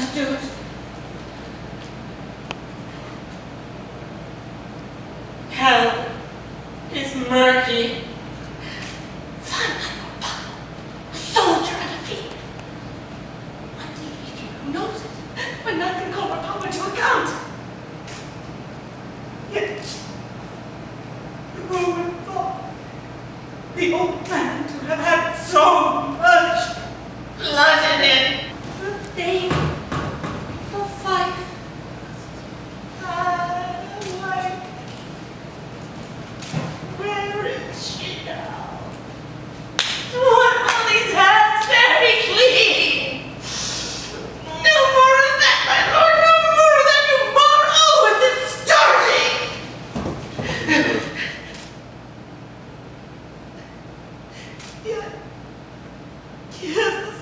can't do it. Hell is murky. Fine, a soldier and a thief. But the idiot who knows it, when none can call her power to account. Yet, the Roman thought the old man to have had so much blood in him. The thing, the fight. Wife. Where is she now? What will these hands very clean? No more of that, my lord, no more of that, you more. Oh, it is starting! Yet, he has the